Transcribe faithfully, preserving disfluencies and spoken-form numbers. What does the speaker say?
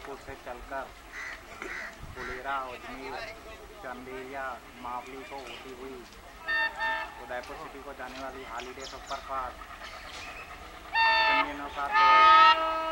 जयपुर से चलकर फुलेरा, अजमेर, चंदेरिया, मावली को होती हुई उदयपुर सिटी को जाने वाली हॉलीडे सुपरफास्ट इंजनों का